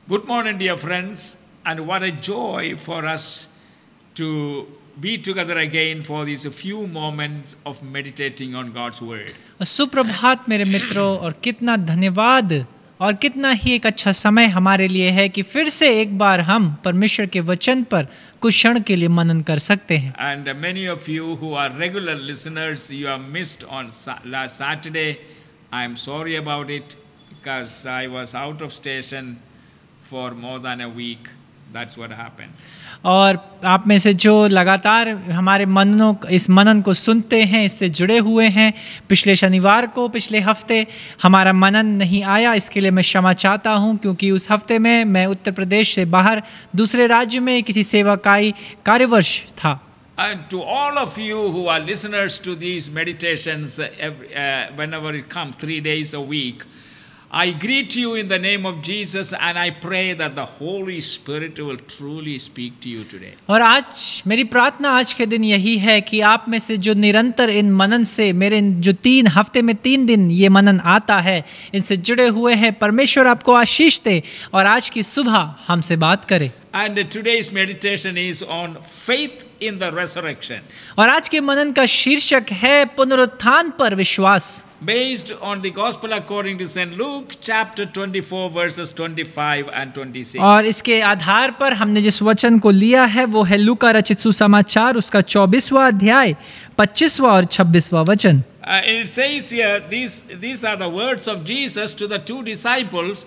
Good morning, dear friends, and what a joy for us to be together again for these few moments of meditating on God's word. सुप्रभात मेरे मित्रों, और कितना धन्यवाद और कितना ही एक अच्छा समय हमारे लिए है कि फिर से एक बार हम परमेश्वर के वचन पर कुछ क्षण के लिए मनन कर सकते हैं। And many of you who are regular listeners, you have missed on last Saturday. I am sorry about it because I was out of station for more than a week. That's what happened. और आप में से जो लगातार हमारे इस मनन को सुनते हैं, इससे जुड़े हुए हैं, पिछले शनिवार को पिछले हफ्ते हमारा मनन नहीं आया, इसके लिए मैं क्षमा चाहता हूं, क्योंकि उस हफ्ते में मैं उत्तर प्रदेश से बाहर दूसरे राज्य में किसी सेवाकाई कार्यवर्ष था। And to all of you who are listeners to these meditations, whenever it comes 3 days a week, I greet you in the name of Jesus, and I pray that the Holy Spirit will truly speak to you today. और आज मेरी प्रार्थना आज के दिन यही है कि आप में से जो निरंतर इन मनन से मेरे जो 3 हफ्ते में 3 दिन ये मनन आता है, इनसे जुड़े हुए हैं, परमेश्वर आपको आशीष दे और आज की सुबह हमसे बात करे। And today's meditation is on faith in the resurrection. और आज के मनन का शीर्षक है पुनरुत्थान पर विश्वास। Based on the Gospel according to St. Luke, chapter 24, verses 25 and 26. और इसके आधार पर हमने जिस वचन को लिया है वो है लूका रचित सुसमाचार, उसका 24वां अध्याय 25वां और 26वां वचन। It says here, these are the words of Jesus to the 2 disciples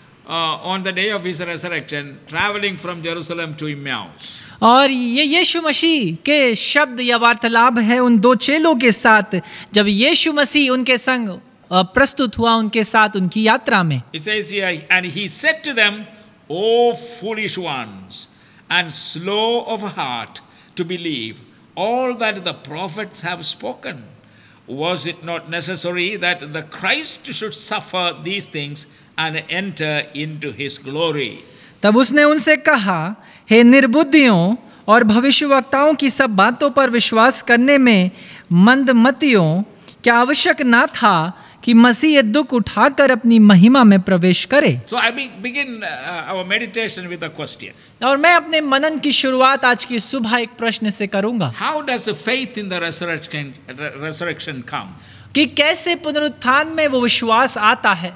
on the day of his resurrection, traveling from Jerusalem to Emmaus. और ये यीशु मसीह के शब्द या वार्तालाप है उन 2 चेलों के साथ, जब यीशु मसीह उनके संग प्रस्तुत हुआ उनके साथ उनकी यात्रा में। It says here, and he said to them, O foolish ones, and slow of heart to believe all that the prophets have spoken. Was it not necessary that the Christ should suffer these things and enter into his glory? तब उसने उनसे कहा, हे निर्बुद्धियों और भविष्यवक्ताओं की सब बातों पर विश्वास करने में मंदमतियों, क्या आवश्यक ना था कि मसीह ये दुख उठाकर अपनी महिमा में प्रवेश करे? So I begin our meditation with a question. और मैं अपने मनन की शुरुआत आज की सुबह एक प्रश्न से करूंगा। How does faith in the resurrection come? कि कैसे पुनरुत्थान में वो विश्वास आता है?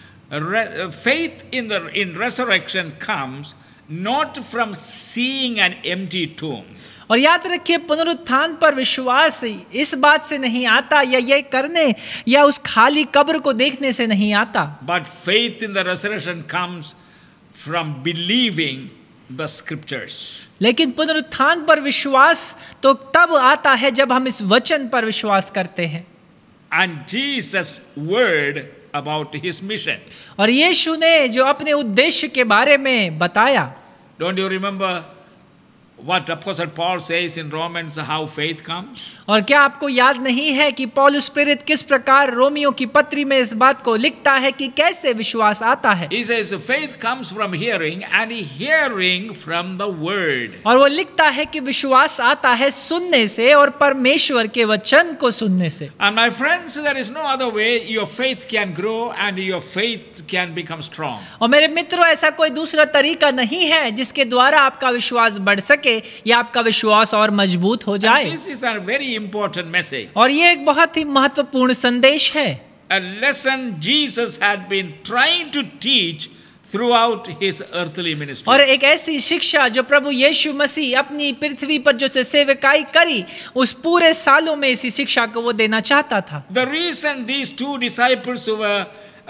Faith in resurrection comes not from seeing an empty tomb. और याद रखिए, पुनरुत्थान पर विश्वास इस बात से नहीं आता या ये करने या उस खाली कब्र को देखने से नहीं आता। But faith in the resurrection comes from believing the scriptures. लेकिन पुनरुत्थान पर विश्वास तो तब आता है जब हम इस वचन पर विश्वास करते हैं। And Jesus' word about his mission. और यीशु ने जो अपने उद्देश्य के बारे में बताया। Don't you remember what Apostle Paul says in Romans, how faith comes? और क्या आपको याद नहीं है कि पौलुस प्रेरित किस प्रकार रोमियो की पत्री में इस बात को लिखता है कि कैसे विश्वास आता है? He says faith comes from hearing, and hearing from the word. और वो लिखता है कि विश्वास आता है सुनने से और परमेश्वर के वचन को सुनने से। And my friends, there is no other way your faith can grow and your faith can become strong. और मेरे मित्रों, ऐसा कोई दूसरा तरीका नहीं है जिसके द्वारा आपका विश्वास बढ़ सके या आपका विश्वास और मजबूत हो जाए। This is a very important message. और ये एक बहुत ही महत्वपूर्ण संदेश है। A lesson Jesus had been trying to teach throughout his earthly ministry. और एक ऐसी शिक्षा जो प्रभु यीशु मसीह अपनी पृथ्वी पर जो सेवकाई करी, उस पूरे सालों में इसी शिक्षा को वो देना चाहता था। The reason these 2 disciples were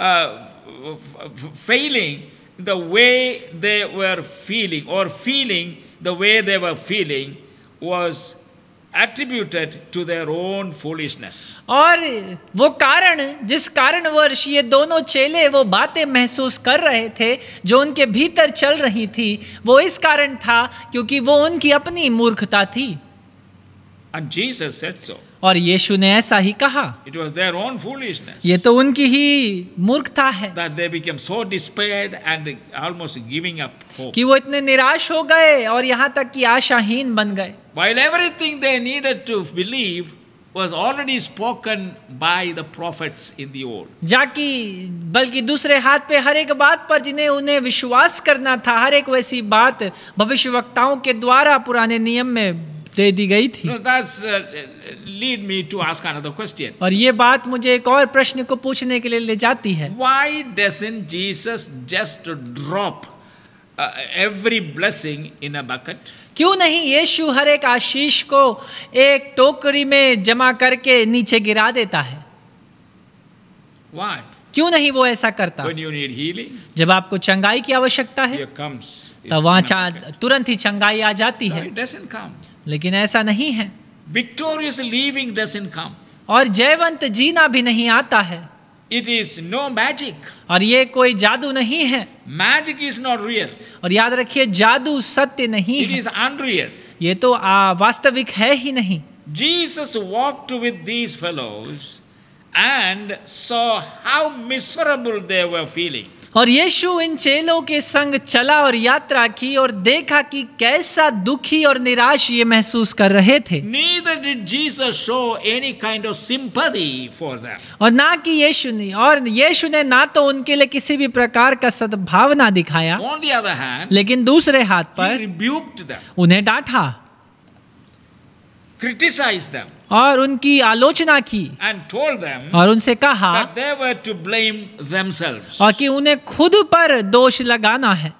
failing the way they were feeling, or feeling the way they were feeling, was attributed to their own foolishness. और वो कारण जिस कारणवश ये दोनों चेले वो बातें महसूस कर रहे थे जो उनके भीतर चल रही थी, वो इस कारण था क्योंकि वो उनकी अपनी मूर्खता थी। And Jesus said so. और यीशु ने ऐसा ही कहा। It was their own foolishness. ये तो उनकी ही मूर्खता है That they became so despaired and almost giving up hope. कि वो इतने निराश हो गए और यहाँ तक कि आशाहीन बन गए। While everything they needed to believe was already spoken by the prophets in the old. जाकि बल्कि दूसरे हाथ पे हर एक बात पर जिन्हें उन्हें विश्वास करना था, हर एक वैसी बात भविष्यवक्ताओं के द्वारा पुराने नियम में दे दी गई थी। No, that's lead me to ask another question. और ये बात मुझे एक और प्रश्न को पूछने के लिए ले जाती है, Why doesn't Jesus just drop every blessing in a bucket? क्यों नहीं यीशु हर एक आशीष को एक टोकरी में जमा करके नीचे गिरा देता है? Why? क्यों नहीं वो ऐसा करता? When you need healing, जब आपको चंगाई की आवश्यकता है here comes. तब वहाँ तुरंत ही चंगाई आ जाती No, है, it doesn't come. लेकिन ऐसा नहीं है। Victorious living doesn't come. और जयवंत जीना भी नहीं आता है। It is no magic. और ये कोई जादू नहीं है। Magic is not real. और याद रखिए जादू सत्य नहीं It है, is unreal. ये तो वास्तविक है ही नहीं। Jesus walked with these fellows and saw how miserable they were feeling. और यीशु इन चेलों के संग चला और यात्रा की और देखा कि कैसा दुखी और निराश ये महसूस कर रहे थे। Neither did Jesus show any kind of sympathy for them. और ना कि यीशु ने ना तो उनके लिए किसी भी प्रकार का सद्भावना दिखाया, On the other hand, लेकिन दूसरे हाथ he पर rebuked them, उन्हें डांटा criticized them, और उनकी आलोचना की and told them और उनसे कहा that they were to blame themselves और कि उन्हें खुद पर दोष लगाना है।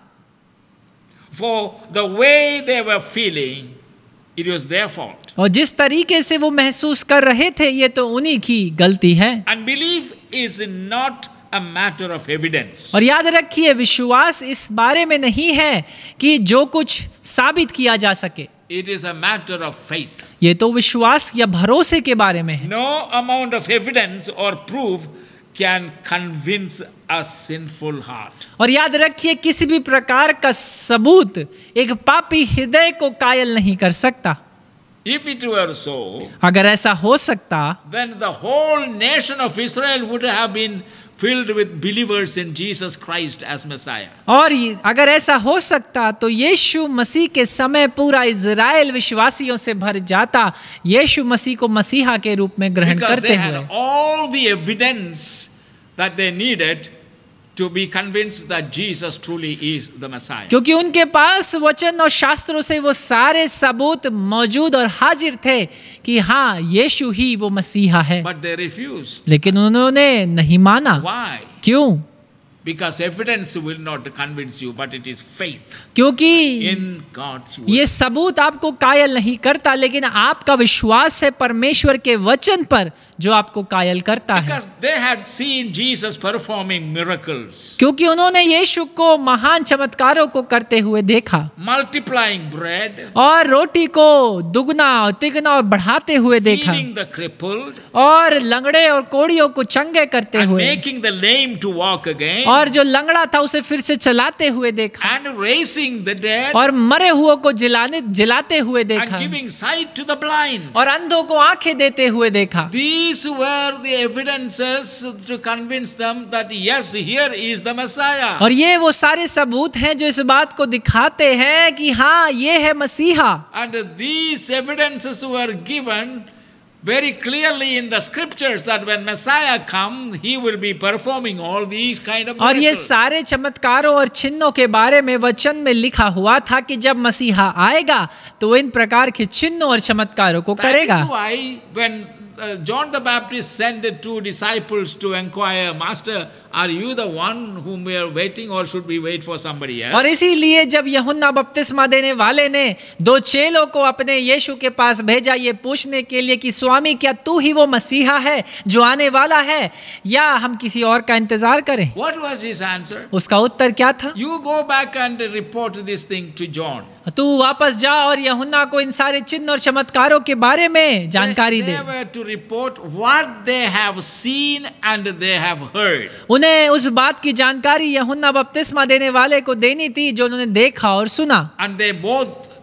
for the way they were feeling. It was their fault. और जिस तरीके से वो महसूस कर रहे थे ये तो उन्हीं की गलती है। Unbelief is not a matter of evidence. और याद रखिए विश्वास इस बारे में नहीं है कि जो कुछ साबित किया जा सके, It is a matter of faith. ये तो विश्वास या भरोसे के बारे में है। No amount of evidence or proof can convince a sinful heart. और याद रखिए किसी भी प्रकार का सबूत एक पापी हृदय को कायल नहीं कर सकता। If it were so, अगर ऐसा हो सकता then the whole nation of Israel would have been filled with believers in Jesus Christ as Messiah. और अगर ऐसा हो सकता तो यीशु मसीह के समय पूरा इज़राइल विश्वासियों से भर जाता, यीशु मसीह को मसीहा के रूप में ग्रहण Because करते they had हुए। all the evidence that they needed to be convinced that Jesus truly is the Messiah. क्योंकि उनके पास वचन और शास्त्रों से वो सारे सबूत मौजूद और हाजिर थे कि हाँ यीशु ही वो मसीहा है, But they refused. लेकिन उन्होंने नहीं माना। Why? क्यों? Because evidence will not convince you, but it is faith क्योंकि in God's word. ये सबूत आपको कायल नहीं करता, लेकिन आपका विश्वास है परमेश्वर के वचन पर जो आपको कायल करता है। Because they had seen Jesus performing miracles, क्योंकि उन्होंने यीशु को महान चमत्कारों को करते हुए देखा multiplying bread, और रोटी को दुगना और तिगना और बढ़ाते हुए देखा healing the crippled, और लंगड़े और कोड़ियों को चंगे करते and हुए making the lame to walk again, और जो लंगड़ा था उसे फिर से चलाते हुए देखा and raising the dead, और मरे हुओं को जिलाते हुए and देखा giving sight to the blind. और अंधों को आंखें देते हुए देखा। These were the evidences to convince them that yes, here is the Messiah. और ये वो सारे सबूत हैं जो इस बात को दिखाते हैं कि हाँ ये है मसीहा। And these evidences were given very clearly in the scriptures that when Messiah comes, he will be performing all these kind of और ये miracles. सारे चमत्कारों और चिन्हों के बारे में वचन में लिखा हुआ था कि जब मसीहा आएगा तो वो इन प्रकार के चिन्हों और चमत्कारों को That करेगा। is why when John the Baptist sent 2 disciples to inquire, Master, are you the one whom we are waiting or should we wait for somebody else? और इसीलिए जब यूहन्ना बपतिस्मा देने वाले ने 2 चेलों को अपने यीशु के पास भेजा ये पूछने के लिए कि स्वामी क्या तू ही वो मसीहा है जो आने वाला है या हम किसी और का इंतजार करें? What was his answer? उसका उत्तर क्या था? You go back and report this thing to John. तू वापस जा और यूहन्ना को इन सारे चिन्ह और चमत्कारों के बारे में जानकारी दे। They were to report what they have seen and they have heard. उन्हें उस बात की जानकारी यूहन्ना बपतिस्मा देने वाले को देनी थी जो उन्होंने देखा और सुना। And they both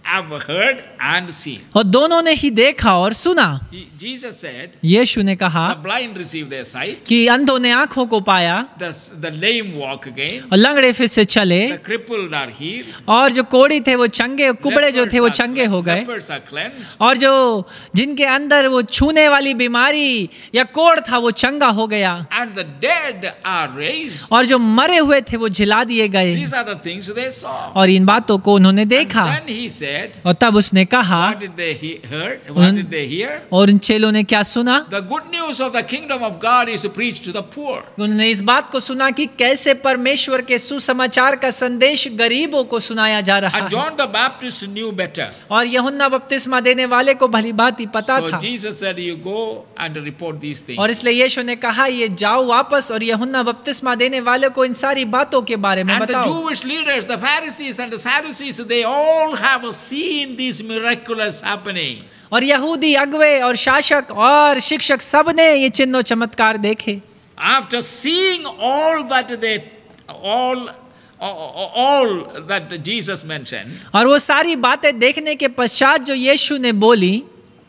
have heard and seen. और दोनों ने ही देखा और सुना। Jesus said, यीशु ने कहा the blind receive their sight, कि अंधों ने आंखों को पाया, the lame walk again, और लंगड़े फिर से चले, the crippled are healed, और जो कोढ़ी थे वो चंगे, कुबड़े जो थे वो चंगे हो गए, lepers are cleansed, और जो जिनके अंदर वो छूने वाली बीमारी या कोढ़ था वो चंगा हो गया, and the dead are raised. और जो मरे हुए थे वो जिला दिए गए। These are the things they saw. और इन बातों को उन्होंने देखा। And then he said, और तब उसने कहा, what did they heard? What did they hear? और उन चेलों ने क्या सुना? The good news of the kingdom of God is preached to the poor. उन्होंने इस बात को सुना कि कैसे परमेश्वर के सुसमाचार का संदेश गरीबों को सुनाया जा रहा And है। John the Baptist knew better. और यूहन्ना बपतिस्मा देने वाले को भली बात ही पता So था। Jesus said, you go and report these things. और इसलिए यीशु ने कहा, ये जाओ वापस और यूहन्ना बपतिस्मा देने वाले को इन सारी बातों के बारे में And the बताओ। Jewish leaders, the Pharisees and the Sadducees, they all have seen these miraculous happening. और यहूदी अगुवे और शासक और शिक्षक सब ने ये चिन्ह चमत्कार देखे। After seeing all that Jesus mentioned, और वो सारी बातें देखने के पश्चात जो यीशु ने बोली,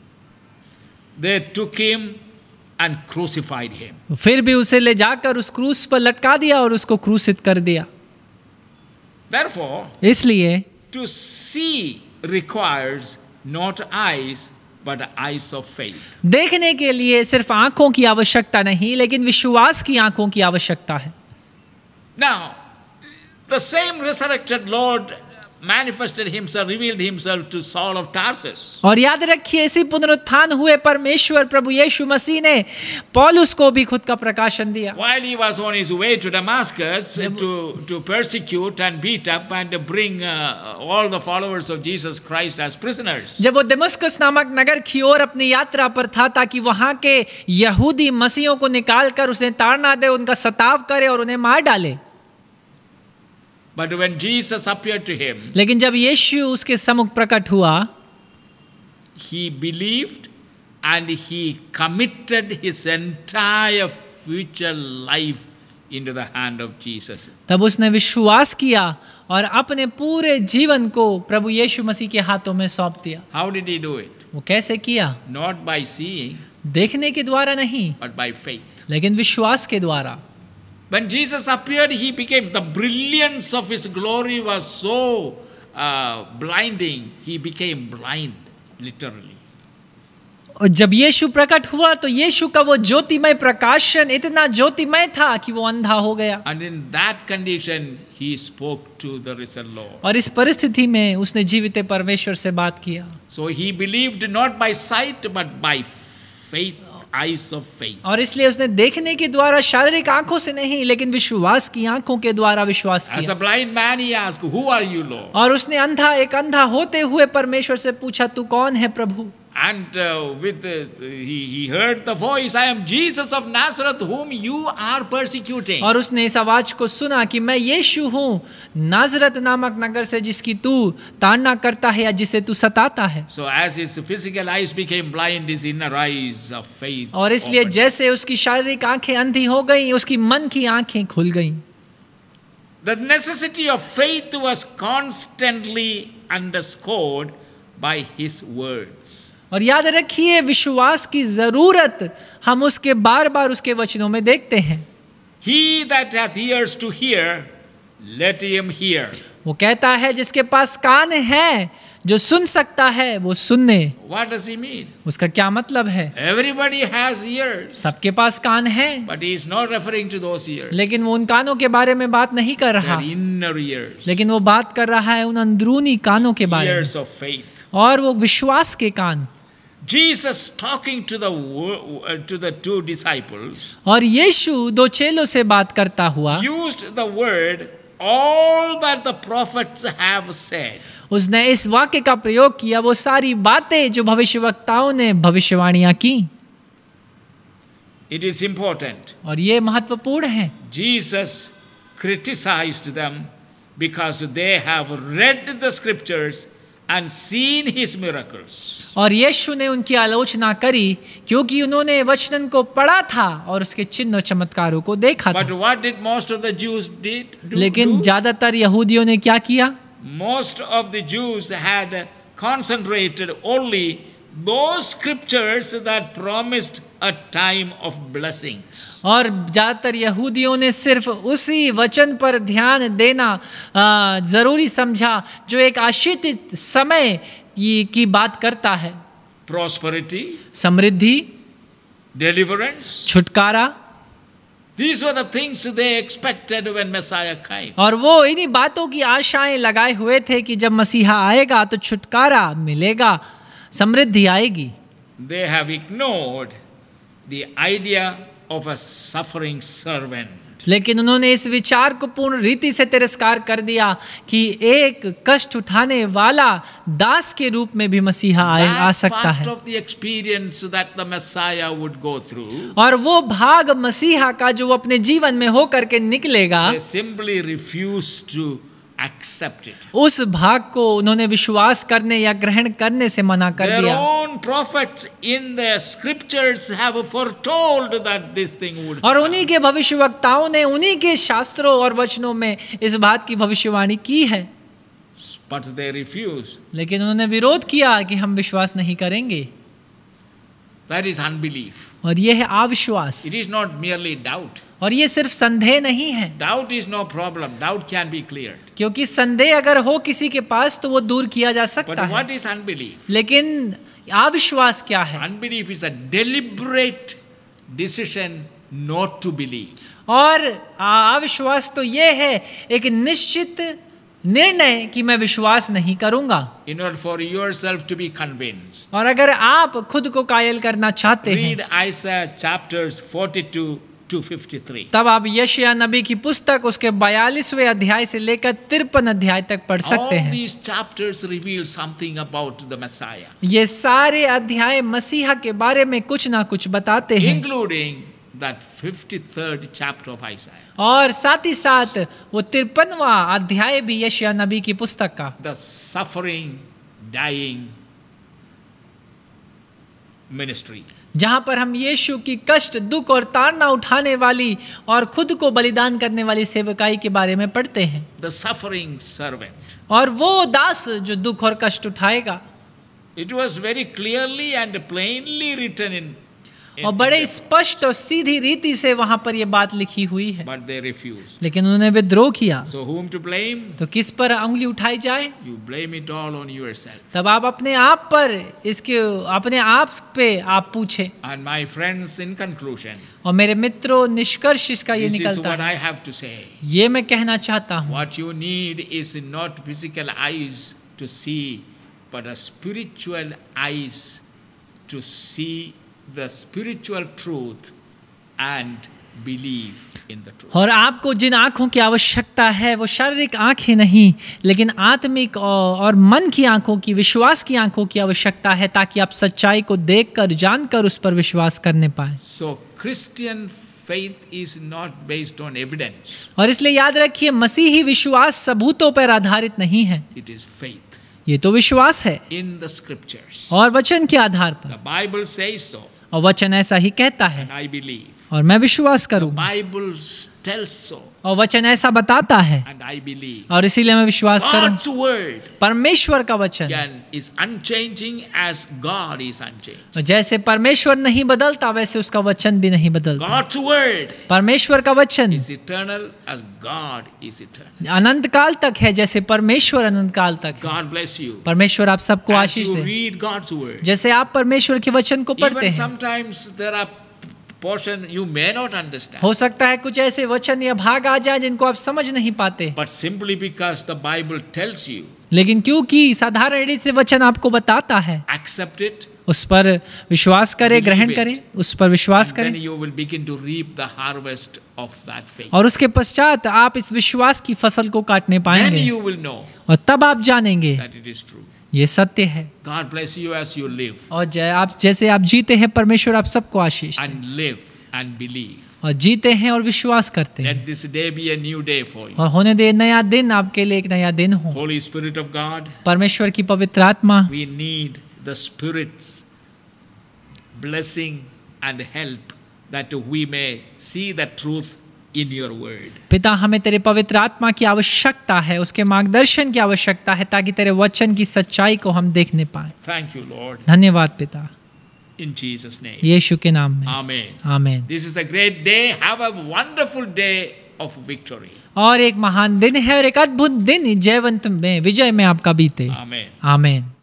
they took him and crucified him. फिर भी उसे ले जाकर उस क्रूस पर लटका दिया और उसको क्रूसित कर दिया। Therefore, इसलिए to see requires not eyes but eyes of faith. देखने के लिए सिर्फ आंखों की आवश्यकता नहीं, लेकिन विश्वास की आंखों की आवश्यकता है। Now, the same resurrected Lord manifested himself, revealed himself to Saul of Tarsus. और याद रखिए, इसी पुनरुत्थान हुए परमेश्वर प्रभु यीशु मसीह ने पौलुस को भी खुद का प्रकाशन दिया। While he was on his way to Damascus to persecute and beat up and bring all the followers of Jesus Christ as prisoners. जब वो दमिश्क नामक नगर की ओर अपनी यात्रा पर था ताकि वहां के यहूदी मसीहों को निकालकर उसने ताड़ना दे, उनका सताव करे और उन्हें मार डाले। But when Jesus appeared to him, लेकिन जब यीशु उसके सम्मुख प्रकट हुआ, he believed and he committed his entire future life into the hand of Jesus. तब उसने विश्वास किया और अपने पूरे जीवन को प्रभु यीशु मसीह के हाथों में सौंप दिया। How did he do it? वो कैसे किया? Not by seeing, देखने के द्वारा नहीं, but by faith. लेकिन विश्वास के द्वारा। When Jesus appeared, he became, the brilliance of his glory was so blinding, he became blind, literally. और जब यीशु प्रकट हुआ तो यीशु का वो ज्योतिमय प्रकाशन इतना ज्योतिमय था कि वो अंधा हो गया। And in that condition, he spoke to the risen Lord. और इस परिस्थिति में उसने जीवित परमेश्वर से बात किया। So he believed not by sight, but by faith, eyes of faith. और इसलिए उसने देखने के द्वारा, शारीरिक आंखों से नहीं, लेकिन विश्वास की आंखों के द्वारा विश्वास As किया। a blind man, he asked, "Who are you, Lord?" और उसने एक अंधा होते हुए परमेश्वर से पूछा, तू कौन है प्रभु? And he heard the voice, "I am Jesus of Nazareth, whom you are persecuting." और उसने इस आवाज को सुना कि मैं यीशु हूँ, नाजरत नामक नगर से, जिसकी तू ताड़ना करता है या जिसे तू सताता है। So as his physical eyes became blind, his inner eyes of faith और इसलिए opened. जैसे उसकी शारीरिक आंखें अंधी हो गईं, उसकी मन की आंखें खुल गईं। The necessity of faith was constantly underscored by his words. और याद रखिए, विश्वास की जरूरत हम उसके बार बार उसके वचनों में देखते हैं। He that hath ears to hear, let him hear. वो कहता है, जिसके पास कान है, जो सुन सकता है, वो सुनने। What does he mean? उसका क्या मतलब है? Everybody has ears, सबके पास कान है, but he is not referring to those ears. लेकिन वो उन कानों के बारे में बात नहीं कर They रहा, are inner ears, लेकिन वो बात कर रहा है उन अंदरूनी कानों के बारे में, ears of faith. और वो विश्वास के कान। Jesus talking to the two disciples और यीशु दो चेलों से बात करता हुआ used the word, all that the prophets have said. उसने इस वाक्य का प्रयोग किया, वो सारी बातें जो भविष्यवक्ताओं ने भविष्यवाणियां की। It is important. और ये महत्वपूर्ण है। Jesus criticized them because they have read the scriptures and seen his miracles. और यीशु ने उनकी आलोचना करी क्योंकि उन्होंने वचन को पढ़ा था और उसके चिन्ह और चमत्कारों को देखा But था। what did most of the Jews do? लेकिन ज्यादातर यहूदियों ने क्या किया? Most of the Jews had concentrated only those scriptures that promised a time of blessing. और ज़्यादातर यहूदियों ने सिर्फ उसी वचन पर ध्यान देना ज़रूरी समझा जो एक आशीषित समय की बात करता है। Prosperity, समृद्धि, deliverance, छुटकारा, these were the things they expected when Messiah came. और वो इन्हीं बातों की आशाएं लगाए हुए थे कि जब मसीहा आएगा तो छुटकारा मिलेगा, समृद्धि आएगी। They have ignored the idea of a suffering servant. लेकिन उन्होंने इस विचार को पूर्ण रीति से तिरस्कार कर दिया कि एक कष्ट उठाने वाला दास के रूप में भी मसीहा आ सकता है। That part of the experience that the Messiah would go through, और वो भाग मसीहा का जो वो अपने जीवन में होकर के निकलेगा, they simply refused to accept it. उस भाग को उन्होंने विश्वास करने या ग्रहण करने से मना कर Their दिया। own prophets in the scriptures have foretold that this thing would और come. उन्हीं के भविष्यवक्ताओं ने उन्हीं के शास्त्रों और वचनों में इस बात की भविष्यवाणी की है, But they refused. लेकिन उन्होंने विरोध किया कि हम विश्वास नहीं करेंगे। That is unbelief. और ये है अविश्वास, It is not merely doubt. और ये सिर्फ संदेह नहीं है, Doubt is no problem. Doubt can be cleared. क्योंकि संदेह अगर हो किसी के पास तो वो दूर किया जा सकता But है। what is unbelief? लेकिन अविश्वास क्या है? Unbelief is a deliberate decision not to believe. और अविश्वास तो ये है एक निश्चित निर्णय कि मैं विश्वास नहीं करूंगा। In order for yourself to be convinced. और अगर आप खुद को कायल करना चाहते हैं Read Isaiah chapters 42 to 53. तब आप यशायाह नबी की पुस्तक उसके 42वें अध्याय से लेकर 53 अध्याय तक पढ़ सकते All हैं। these chapters reveal something about the Messiah, ये सारे अध्याय मसीहा के बारे में कुछ ना कुछ बताते हैं, including that 53rd chapter of Isaiah. और साथ ही साथ वो 53वां अध्याय भी यशायाह नबी की पुस्तक का, The suffering, dying ministry. जहाँ पर हम यीशु की कष्ट, दुख और ताड़ना उठाने वाली और खुद को बलिदान करने वाली सेवकाई के बारे में पढ़ते हैं। The suffering servant. और वो दास जो दुख और कष्ट उठाएगा, It was very clearly and plainly written in और बड़े स्पष्ट और सीधी रीति से वहां पर ये बात लिखी हुई है, but they refused. लेकिन उन्होंने विद्रोह किया। So whom to blame? तो किस पर उंगली उठाई जाए? You blame it all on yourself. तब आप अपने आप पर इसके अपने आप पे आप पूछे। And my friends, in conclusion, और मेरे मित्रों, निष्कर्ष इसका ये this is निकलता what है, I have to say. ये मैं कहना चाहता हूँ, What you need is not physical eyes to see, but a spiritual eyes to see the spiritual truth and believe in the truth. और आपको जिन आँखों की आवश्यकता है वो शारीरिक आँखें नहीं, लेकिन आत्मिक और मन की आँखों की, विश्वास की आँखों की आवश्यकता है, ताकि आप सच्चाई को देखकर, जानकर उस पर विश्वास करने पाए। So Christian faith is not based on evidence. और इसलिए याद रखिए, मसीही विश्वास सबूतों पर आधारित नहीं है, It is faith ये तो विश्वास है in the scriptures. और वचन के आधार पर, The Bible says so, और वचन ऐसा ही कहता है and I believe. और मैं विश्वास The करूँगा, Bible tells so, और वचन ऐसा बताता है and I believe. और इसीलिए मैं विश्वास करूँ। God's word परमेश्वर का वचन again is unchanging as God is unchanged. जैसे परमेश्वर नहीं बदलता, वैसे उसका वचन भी नहीं बदलता। God's word परमेश्वर का वचन is eternal as God is eternal. अनंत काल तक है, जैसे परमेश्वर अनंत काल तक है। God bless you. परमेश्वर आप सबको As Ashish you they. read God's word, जैसे आप परमेश्वर के वचन को पढ़ते even हैं, sometimes there are portion you may not understand, हो सकता है कुछ ऐसे वचन या भाग आ जाए जिनको आप समझ नहीं पाते, but simply because the Bible tells you, लेकिन क्योंकि साधारण रीति से वचन आपको बताता है, accept it, उस पर विश्वास करें, ग्रहण करें, उस पर विश्वास and then करें, you will begin to reap the harvest of that faith. और उसके पश्चात आप इस विश्वास की फसल को काटने Then पाएंगे, you will know और तब आप जानेंगे that it is true. ये सत्य है। God bless you as you live, और जैसे आप जीते हैं, परमेश्वर आप सबको आशीष दे। and live and believe. और जीते हैं और विश्वास करते हैं, Let this day be a new day for you. और होने दे नया दिन आपके लिए, एक नया दिन हो। Holy Spirit of God, परमेश्वर की पवित्र आत्मा, we need the Spirit's blessing and help that we may see the truth in your word. पिता, हमें तेरे पवित्र आत्मा की आवश्यकता है, उसके मार्गदर्शन की आवश्यकता है, ताकि तेरे वचन की सच्चाई को हम देखने पाएं। Thank you, Lord. धन्यवाद पिता, In Jesus' name. यीशु के नाम में, Amen. आमीन। This is a great day. Have a wonderful day of victory. और एक महान दिन है और एक अद्भुत दिन जयवंत में, विजय में आपका बीते। Amen. आमीन।